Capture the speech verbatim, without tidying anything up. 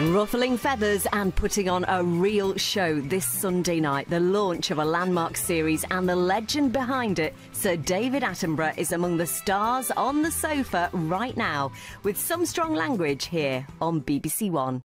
Ruffling feathers and putting on a real show this Sunday night, the launch of a landmark series and the legend behind it, Sir David Attenborough, is among the stars on the sofa right now with some strong language here on B B C One.